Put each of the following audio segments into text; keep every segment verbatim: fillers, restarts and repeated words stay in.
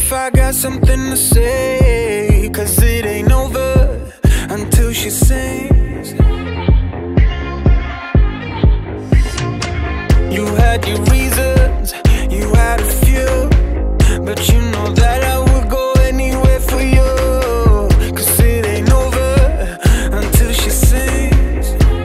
if I got something to say, 'cause it ain't over until she sings. You had your reasons, you had a few, but you know that I would go anywhere for you. 'Cause it ain't over until she sings.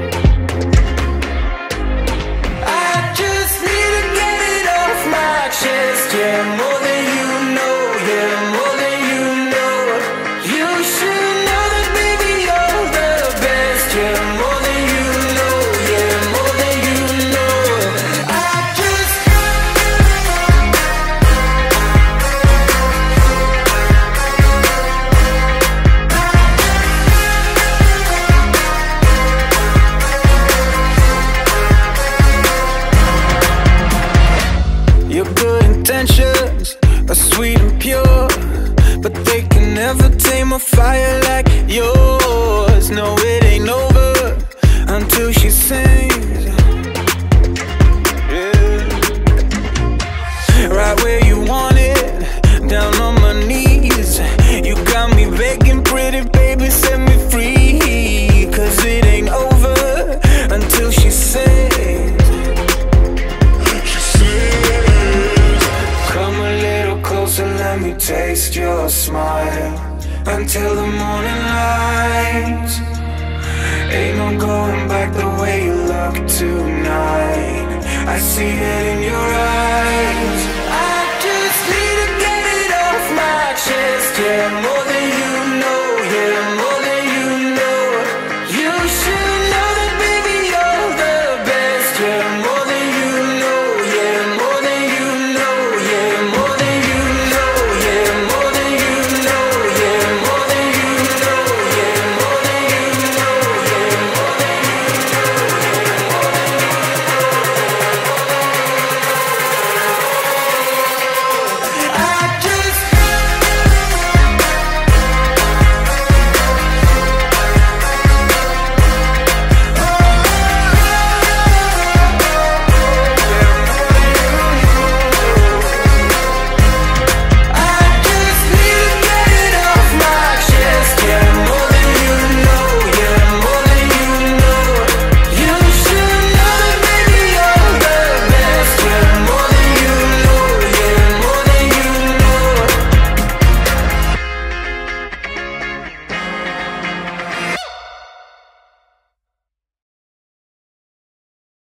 I just need to get it off my chest, yeah, more than you know, yeah, more than you know. You should know that, baby, you're the best, yeah, more than you know, yeah, more than you know. I just Your good intentions are sweet and pure, but they can never tame a fire like yours. No, it ain't over until she sings. Yeah. Right where you want it, down on my knees. You got me begging, pretty baby, set me free. 'Cause it ain't over until she sings. Come a little closer, let me taste your smile until the morning light. Ain't no going back the way you look tonight. I see it in your eyes. I just need to get it off my chest, yeah.